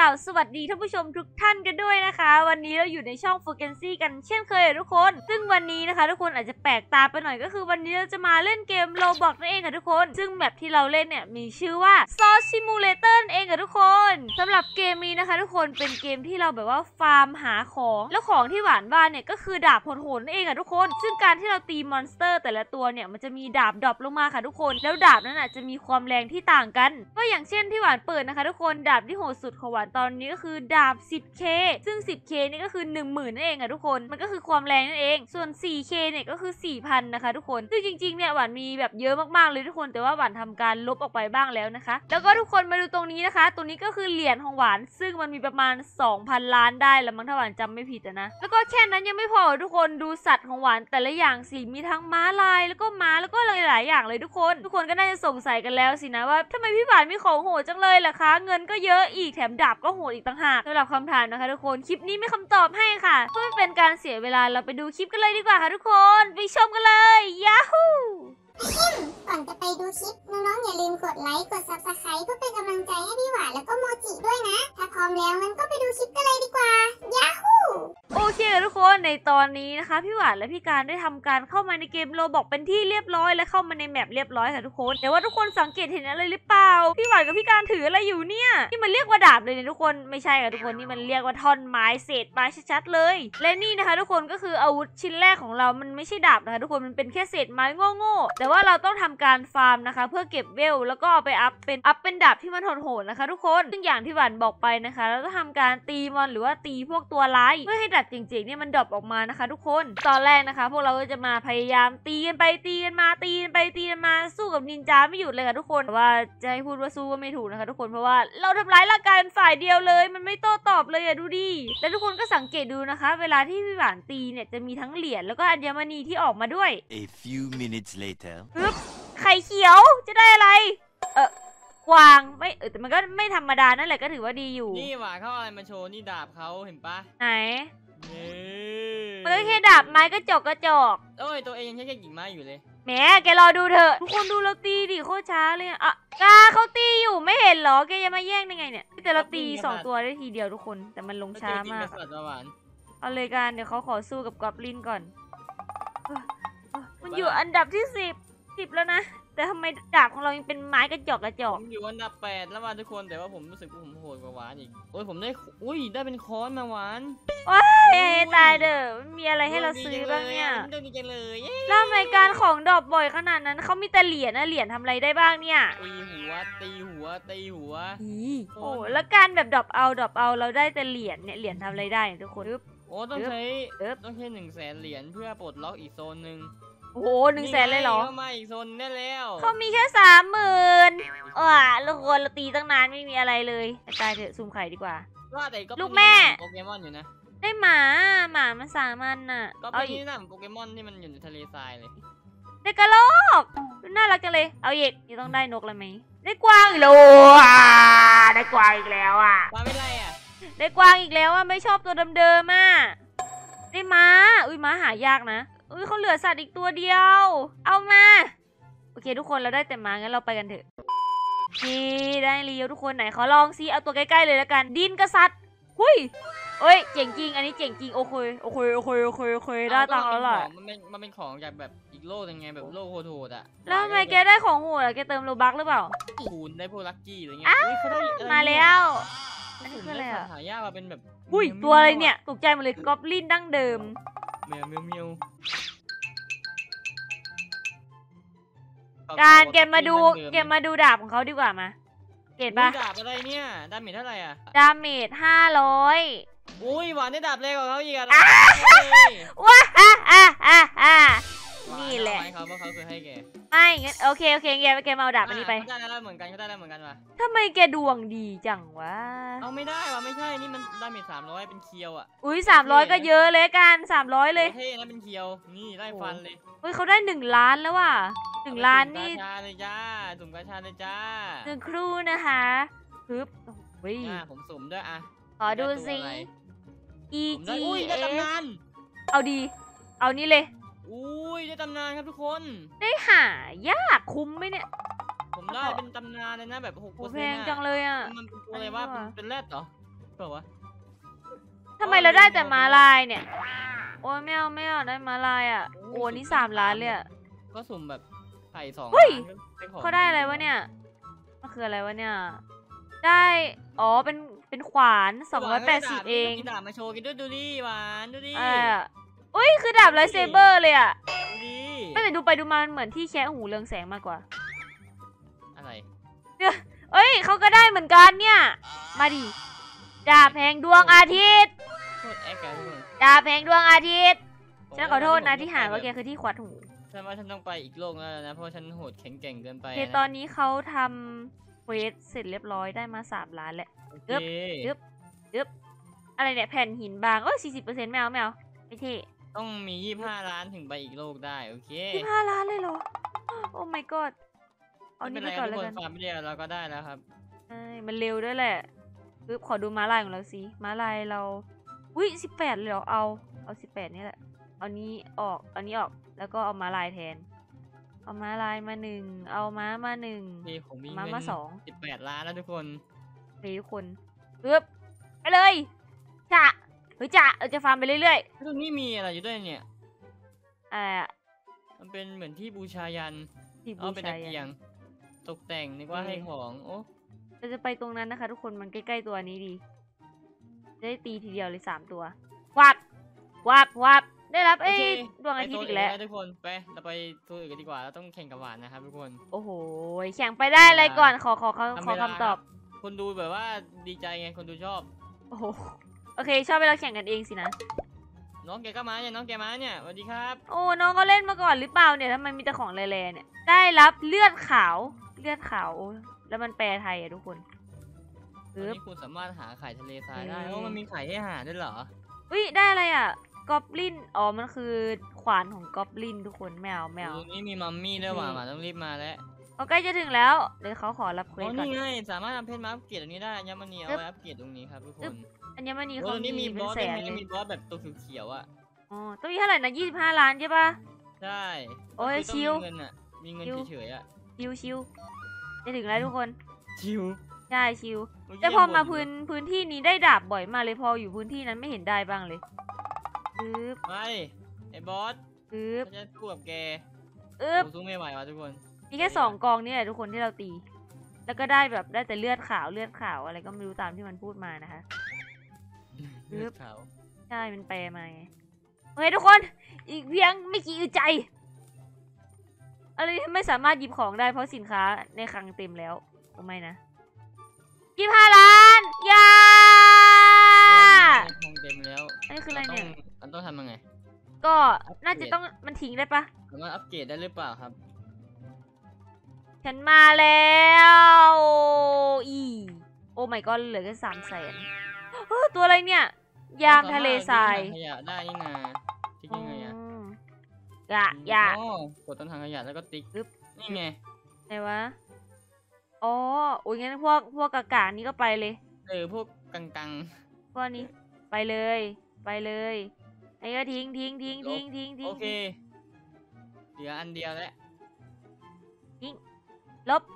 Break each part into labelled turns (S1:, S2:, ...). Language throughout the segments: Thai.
S1: บสวัสดีท่านผู้ชมทุกท่านกันด้วยนะคะวันนี้เราอยู่ในช่อง Frequency กันเช่นเคยทุกคนซึ่งวันนี้นะคะทุกคนอาจจะแปลกตาไปหน่อยก็คือวันนี้เราจะมาเล่นเกม Roblox นั่นเองค่ะทุกคนซึ่งแมปที่เราเล่นเนี่ยมีชื่อว่า Source Simulator นั่นเองค่ะทุกคนสำหรับเกมนี้นะคะทุกคนเป็นเกมที่เราแบบว่าฟาร์มหาของแล้วของที่หวานบ้านเนี่ยก็คือดาบโหดๆนั่นเองค่ะทุกคนซึ่งการที่เราตีมอนสเตอร์แต่ละตัวเนี่ยมันจะมีดาบดรอปลงมาค่ะทุกคนแล้วดาบนั้นจะมีความแรงที่ต่างกันก็อย่างเช่นที่หวานเปิดนะคะทุกคนดาบที่โหดสุดของหวานตอนนี้ก็คือดาบ 10K ซึ่ง 10K นี่ก็คือ 10,000 นั่นเองค่ะทุกคนมันก็คือความแรงนั่นเองส่วน 4K เนี่ยก็คือ 4,000 นะคะทุกคนซึ่งจริงๆเนี่ยหวานมีแบบเยอะมากๆเลยทุกคนแต่ว่าหวานทำการลบออกไปบ้างแล้วนะคะแล้วก็ทุกคนมาดูตรงนี้นะคะตรงนี้ก็คือเหรียญของหวานซึ่งมันมีประมาณ 2,000 ล้านได้แล้วมั้งถ้าหวานจำไม่ผิดนะแล้วก็แค่นั้นยังไม่พอทุกคนดูสัตว์ของหวานแต่ละอย่างสิมีทั้งม้าลายแล้วก็ม้าแล้วก็หลายๆอย่างเลยทุกคนก็น่าจะสงสัยกันแล้วสินะว่าทำไมพี่หวานมีของโหดจังเลยล่ะคะเงินก็เยอะอีกแถมดาบก็โหดอีกต่างหากสำหรับคำถามนะคะทุกคนคลิปนี้มีคำตอบให้ค่ะเพื่อไม่เป็นการเสียเวลาเราไปดูคลิปกันเลยดีกว่าค่ะทุกคนไปชมกันเลยยาฮู
S2: ก่อนจะไปดูคลิปน้องๆอย่าลืมกดไลค์กด Subscribe เพื่อเป็นกำลังใจให้พี่หวานแล้วก็โมจิด้วยนะถ้าพร้อมแล้วงั้นก็ไปดูคลิปกันเลยดีกว่ายาฮู
S1: โอเคทุกคนในตอนนี้นะคะพี่หวานและพี่การได้ทำการเข้ามาในเกมโรบอกเป็นที่เรียบร้อยและเข้ามาในแมปเรียบร้อยค่ะทุกคนแต่ว่าทุกคนสังเกตเห็นอะไรหรือเปล่าพี่หวานกับพี่การถืออะไรอยู่เนี่ยนี่มันเรียกว่าดาบเลยเนี่ยทุกคนไม่ใช่ค่ะทุกคนนี่มันเรียกว่าท่อนไม้เศษไม้ชัดๆเลยและนี่นะคะทุกคนก็คืออาวุธชิ้นแรกของเรามันไม่ใช่ดาบนะคะทุกคนมันเป็นแค่เศษไม้โง่ๆแต่ว่าเราต้องทำการฟาร์มนะคะเพื่อเก็บเวลแล้วก็เอาไปอัพเป็นดาบที่มันโหดๆนะคะทุกคนซึ่งอย่างที่หวานบอกไปนะคะเราต้องทำการตีมอนหรือว่าตีพวกตัวร้ายเพื่อให้ดาบจริงๆเนี่ยมันดรอปออกมานะคะทุกคนตอนแรกนะคะพวกเราก็จะมาพยายามตีกันไปตีกันมาตีกันไปตีกันมาสู้กับนินจาไม่หยุดเลยค่ะทุกคนแต่ว่าจะให้พูดว่าสู้ก็ไม่ถูกนะคะทุกคนเพราะว่าเราทำร้ายร่างกายเป็นฝ่ายเดียวเลยมันไม่โต้ตอบเลยอะดูดิและทุกคนก็สังเกตดูนะคะเวลาที่พี่หวานตีเนี่ยจะมีทั้งเหรียญแล้วก็อัญมณีที่ออกมาด้วย
S3: A few minutes later
S1: ไข่เขียวจะได้อะไรกวางไม่แต่มันก็ไม่ธรรมดานั่นแหละก็ถือว่าดีอยู่
S4: นี่หว่าเขาอะไรมาโชว์นี่ดาบเขาเห็นปะ
S1: ไหน
S4: นี่
S1: มันก็แค่ดาบไม้กระจอก
S4: โอ้ยตัวเองยังแค่กิ่งไม้อยู่เลย
S1: แหมแกรอดูเถอะทุกคนดูเราตีดิโคตรช้าเลยอ่ะกาเขาตีอยู่ไม่เห็นเหรอแกจะมาแย่งได้ไงเนี่ยแต่เราตี2ตัวได้ทีเดียวทุกคนแต่มันลงช้ามากเอาเลยกันเดี๋ยวเขาขอสู้กับกอบลินก่อนมันอยู่อันดับที่10แล้วนะแต่ทำไมดาบของเรายังเป็นไม้กระจอก
S4: ผมอยู่อันดับ8แล้วว่ะทุกคนแต่ว่าผมรู้สึกว่าผมโหดกว่าหวานอีกโอ้ยผมได้ได้เป็นค้อนมาหวาน
S1: ว้ายตายเด้อมีอะไรให้เราซื้อบ้างเนี่ย
S4: ดีจังเลย
S1: แล้วทำไมการของดรอปบ่อยขนาดนั้นเขามีแต่เหรียญนะเหรียญทำอะไรได้บ้างเนี่ย
S4: ตีหัว
S1: โอ้แล้วการแบบดรอปเอาเราได้แต่เหรียญเนี่ยเหรียญทำอะไรได้ทุกคน
S4: โอ้ต้องใช้100,000 เหรียญเพื่อปลดล็อกอีกโซนหนึ่ง
S1: โอ้โห100,000เลยเหรอ
S4: เข้ามาอีกโซนได้แล้ว
S1: เขามีแค่30,000ทุกคนเราตีตั้งนานไม่มีอะไรเลยตายเถอะซูมไข่ดีกว่า
S4: ว่าแต่ก็
S1: ลูกแม่
S4: โปเกมอนอยู่นะ
S1: ได้หมามัน3 อันน่ะ
S4: ก็เป็นนี่นะโปเกมอนที่มันอยู่ในทะเลทรายเลย
S1: ได้กระรอกน่ารักจังเลยเอาอีกนี่ต้องได้นกแล้วไหมได้กวางอีกแล้วได้กวางอีกแล้วอ่ะ
S4: ว่าไม่ไรอ่ะ
S1: ได้กวางอีกแล้วอ่ะไม่ชอบตัวเดิมๆอ่ะได้ม้าม้าหายากนะเขาเหลือสัตว์อีกตัวเดียวเอามาโอเคทุกคนเราได้แต่ม้างั้นเราไปกันเถอะนี่ได้เลี้ยวทุกคนไหนขอลองซิเอาตัวใกล้ๆเลยแล้วกันดินกษัตริย์หุยเจ๋งจริงอันนี้เจ๋งจริงโอเคได้ตังค์แล้วล่ะ
S4: มันเป็นของจากแบบอีกโลกยังไงแบบโลกโหดอ่ะ
S1: แล้วทำไมแกได้ของโหดอ่ะแกเติมโลบัคหรือเปล่า
S4: คูณได้พวกลัคกี้อะไรเงี้ย
S1: มาแล้วอันนี้คืออะไรอ่ะ
S4: หายากมาเป็นแบบ
S1: ตัวอะไรเนี่ยตกใจหมดเลยกอบลินดั้งเดิม
S4: เมียว
S1: การแกมาดูดาบของเขาดีกว่ามาเกตปะ
S4: ดาบอะไรเนี่ยดาเมจเท่าไหร่อ่ะ
S1: ดาเมจ500
S4: หวานได้ดาบเล็กกว่าเขาอีกอ่ะ
S1: ว้านี่แหละ
S4: เขาเคยให้แก
S1: ไม่งั้นโอเคแกมาเอาดาบอันนี้ไป
S4: เขาได้เหมือนกันว่ะ
S1: ทำไมแกดวงดีจังวะ
S4: เอาไม่ได้ว่ะไม่ใช่นี่มันดาเมจ300เป็นเคียวอ่ะ
S1: 300ก็เยอะเลยกัน300เลย
S4: เท่นะเป็นเคียวนี่ไล่ฟันเลย
S1: เขาได้1 ล้านแล้วว่ะ1 ล้านนี่
S4: สุ่มกาชาเลยจ้า
S1: 1 ครู่นะคะปึ๊บ
S4: ผมสุ่มด้วยอ่ะ
S1: ขอดูสิ
S4: ได้ตำนาน
S1: เอานี่เลย
S4: ได้ตำนานครับทุกคน
S1: ได้หายากคุ้มไหมเนี่ย
S4: ผมได้เป็นตำนานเลยนะแบบ6%
S1: แพงจังเลยอ่ะ
S4: มันเป็นอะไรว่าเป็นแรดเหรอเปล่าวะ
S1: ทำไมเราได้แต่ม้าลายเนี่ยโอ้ยไม่เอาได้ม้าลายอ่ะโอ้นี่3 ล้านเลยอ่ะ
S4: ก็สุ่มแบบไข่2
S1: เฮ้ย
S4: ล้านก็ของ
S1: เขาได้อะไรวะเนี่ยมันคืออะไรวะเนี่ยได้อ๋อเป็นขวาน280เอง
S4: มีดาบมาโชว์กันด้วยดูดิหวานดูดิ
S1: อุ้ยคือดาบไลท์เซเบอร์เลยอ่ะ
S4: ดูดิ
S1: ไม่แต่ดูไปดูมาเหมือนที่แคะหูเรืองแสงมากกว่า
S4: อะไร
S1: เอ้ยเขาก็ได้เหมือนกันเนี่ยมาดิดาบแห่งดวงอาทิตย์
S4: โทษแอคกันทุกคน
S1: ดาบแห่งดวงอาทิตย์ฉันขอโทษนะที่หาว่าแกคือที่ขวัดหู
S4: ฉันว่าฉันต้องไปอีกโลกแล้วนะเพราะฉันโหดแข็งแกร่งเกินไป
S1: โอเคตอนนี้เขาทำเควสเสร็จเรียบร้อยได้มา3 ล้านแล้ว
S4: โอเค
S1: ยึบอะไรเนี่ยแผ่นหินบาง40%ไม่เอาไม่เท่
S4: ต้องมี25 ล้านถึงไปอีกโลกได้โอเค
S1: 25 ล้านเลยเหรอโอ้ my god เอา
S4: ไม่
S1: นี่
S4: เป็น
S1: ไป
S4: ไร
S1: ก่
S4: ค
S1: อน
S4: รับทุกคน
S1: แล้วกัน
S4: ฟาร์มไม่ได้เราก็ได้แล้วครับ
S1: ใช่มันเร็วด้วยแหละปึ๊บขอดูม้าลายของเราสิม้าลายเราอุ้ย18เลยเหรอเอา18นี่แหละเอานี้ออกแล้วก็เอาม้าลายแทนเอาม้าลายมา1เอาม้ามา1
S4: นี่ผมมี
S1: ม้า
S4: เงิน
S1: มา
S4: 18 ล้านแล้วทุกคน
S1: 2ทุกคนปึ๊บไปเลยจ้ะเฮ้ยจ้ะเราจะฟาร์มไปเรื่อย
S4: ตรงนี้มีอะไรอยู่ด้วยเนี่ย
S1: ๆอะไรอะ
S4: มันเป็นเหมือนที่บูชายัน
S1: ที่
S4: เอา
S1: บู
S4: เป็น
S1: ชา
S4: ตะเกีย
S1: ยั
S4: ง
S1: น
S4: ตกแต่งนึกว่าให้ของโอ้
S1: เราจะไปตรงนั้นนะคะ ทุกคนมันใกล้ๆตัวนี้ดีจะได้ตีทีเดียวเลย3 ตัววับได้รับ
S4: โอเค
S1: ดวงอาทิตย์อีกแล้ว
S4: ไปโซนทุกคนไปเราไปทัวร์อื่นกันดีกว่าเราต้องแข่งกับหวานนะครับทุกคน
S1: โอ้โหแข่งไปได้อะไรก่อนขอคำตอบ
S4: คนดูแบบว่าดีใจไงคนดูชอบ
S1: โอ้โหโอเคชอบไปเราแข่งกันเองสินะ
S4: น้องแกก็มาเนี่ยน้องแกมาเนี่ยสวัสดีครับ
S1: โอ้น้องก็เล่นมาก่อนหรือเปล่าเนี่ยทำไมมีแต่ของแร่ๆเนี่ยได้รับเลือดขาวโอ้แล้วมันแปลไทยอะทุกคน
S4: ตอนนี้คุณสามารถหาไข่ทะเลทรายได้โอ้มันมีไข่ให้หาด้วยเหรอ
S1: อุ้ยได้อะไรอะกอบลินอ๋อมันคือขวานของกอบลินทุกคนแมว
S4: ตรงนี้มีมัมมี่ด้วยหว่าหมาต้องรีบมาแล้ว
S1: เขาใกล้จะถึงแล้วเดี๋ยวเขาขอรับเคว
S4: อ๋
S1: ส
S4: อ
S1: ก่อน
S4: นี่ไงสามารถทำเพชรมาอัปเกรดตรงนี้ได้อัญมณีเอาไว้อัปเกรดตรงนี้ครับทุกคน
S1: อัญมณี
S4: โอ้
S1: เขา
S4: ตรงนี้
S1: มี
S4: มีบ
S1: เป็น
S4: อส
S1: แส
S4: ด้วย
S1: นเลย
S4: มีบอสแบบตัวเขียวๆอ่ะ
S1: อ๋อต้องมีเท่าไหร่นะ25 ล้านใช่ปะ
S4: ใช่
S1: โอ้ย
S4: ก็คือ
S1: ชิว
S4: ต้องมีเงินอ่ะมีเงินเฉยๆอ่ะ
S1: ชิวจะถึงแล้วทุกคน
S4: ชิว
S1: ใช่ชิว
S4: เมื่กี้
S1: แต่พอมา
S4: ยังบ่น
S1: พื้นที่นี้ได้ดาบบ่อยมากเลยพออยู่พื้นที่นั้นไม่เห็นได้บ้างเลยอึ๊บ
S4: ไปไอ้บอส
S1: อึ๊บ
S4: เขาจะสู้กับแก
S1: อึ๊บ
S4: ผมสู้ไม่ไหวว่ะทุกคน
S1: มีแค่2 กองนี่แหละทุกคนที่เราตี แล้วก็ได้แบบได้แต่เลือดขาวอะไรก็ไม่รู้ตามที่มันพูดมานะคะ
S4: เลือดขาว
S1: ใช่มันแปลมาไงโอเคทุกคนอีกเพียงไม่กี่อึดใจอะไรที่ไม่สามารถหยิบของได้เพราะสินค้าในคลังเต็มแล้วโอ้ไม่นะ25 ล้านยา
S4: ทองเต็มแล้ว
S1: อันนี้คืออะไรเนี่ย
S4: มันต้องทำยังไง
S1: ก็น่าจะต้องมันทิ้งได้ปะ
S4: สามารถอัปเกรดได้หรือเปล่าครับ
S1: ฉันมาแล้วอีโอ้ my god เหลือแค่300,000ตัวอะไรเนี่ย ยามทะเลทราย
S4: ขยะได้นี่นาทิ้งยังไงอะ
S1: ยะ
S4: อ๋อกดต้นทางขยะแล้วก็ติ๊ก
S1: ปึ๊บ
S4: นี่ไง
S1: ไหนวะ อ๋อ โอ้ยงั้นพวกกากานี้ก็ไปเลย
S4: พวกกัง
S1: พวกนี้ไปเลยไอ้ก็ทิ้ง
S4: ๆโอเคเหลืออันเดียวแล้ว
S1: ลบ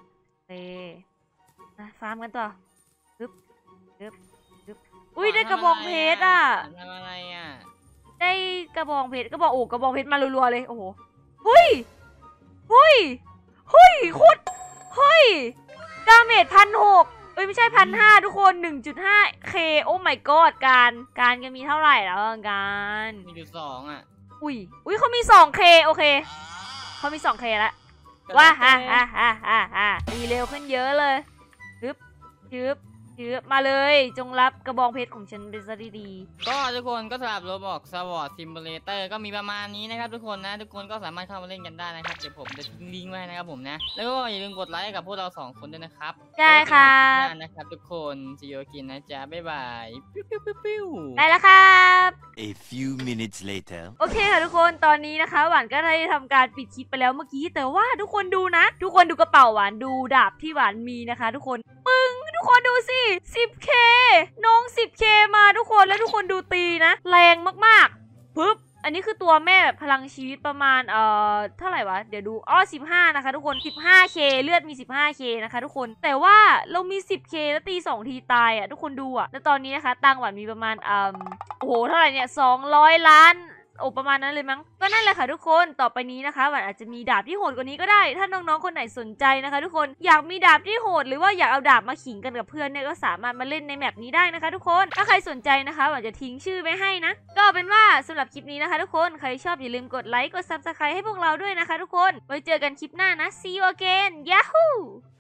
S1: ฟาร์มกันต่อปึ๊บอุ้ยได้กระบองเพชรอ่ะ
S4: ทำอะไรอ่ะ
S1: ได้กระบองเพชรกระบองเพชรมารัวๆเลยโอ้โหโคตรดาเมจ1,600ไม่ใช่1,500ทุกคน 1.5k โอ้ my god การมีเท่าไหร่แล้วการ
S4: 1.2อ่ะ
S1: อุ้ยเขามี 2k โอเคเขามี 2k แล้วว้าฮ่าตีเร็วขึ้นเยอะเลยยึบมาเลยจงรับกระบองเพชรของฉันเป็นซะดีๆ
S4: ก็ทุกคนก็สำหรับ Roblox Sword Simulator ก็มีประมาณนี้นะครับทุกคนนะทุกคนก็สามารถเข้ามาเล่นกันได้นะครับเดี๋ยวผมจะทิ้งลิงก์ไว้นะครับผมนะแล้วก็อย่าลืมกดไลค์กับพวกเรา2คนด้วยนะครับ
S1: ได้ครับ
S4: แล้วเจอกันใหม่คลิปหน้านะครับทุกคน see you again นะจ๊ะบ๊ายบายปิ้ว
S1: ได้แล้วครับ
S3: A few minutes later.
S1: โอเคค่ะทุกคนตอนนี้นะคะหวานก็ได้ทำการปิดคลิปไปแล้วเมื่อกี้แต่ว่าทุกคนดูนะ ทุกคนดูกระเป๋าหวานดูดาบที่หวานมีนะคะ ทุกคนทุกคนดูสิ 10k น้อง 10k มาทุกคนแล้วทุกคนดูตีนะแรงมากๆปึ๊บอันนี้คือตัวแม่แบบพลังชีวิตประมาณเท่าไหร่วะเดี๋ยวดู15นะคะทุกคน 15k เลือดมี 15k นะคะทุกคนแต่ว่าเรามี 10k แล้วตี2ทีตายอ่ะทุกคนดูอ่ะแล้วตอนนี้นะคะตังหวานมีประมาณโอ้โหเท่าไหร่เนี่ย200 ล้านโอ้ประมาณนั้นเลยมั้งก็นั่นแหละค่ะทุกคนต่อไปนี้นะคะหวานอาจจะมีดาบที่โหดกว่านี้ก็ได้ถ้าน้องๆคนไหนสนใจนะคะทุกคนอยากมีดาบที่โหดหรือว่าอยากเอาดาบมาขิงกันกับเพื่อนเนี่ยก็สามารถมาเล่นในแมปนี้ได้นะคะทุกคนถ้าใครสนใจนะคะหวานจะทิ้งชื่อไว้ให้นะก็เอาเป็นว่าสำหรับคลิปนี้นะคะทุกคนใครชอบอย่าลืมกดไลค์กด Subscribe ให้พวกเราด้วยนะคะทุกคนไว้เจอกันคลิปหน้านะ See you again Yahoo